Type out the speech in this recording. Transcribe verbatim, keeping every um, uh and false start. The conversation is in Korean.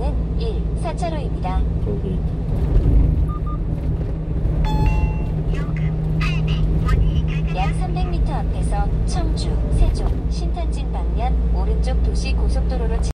방향은 일, 사 차로입니다. 저기 약 삼백 미터 앞에서 청주, 세종, 신탄진 방면 오른쪽 도시 고속도로로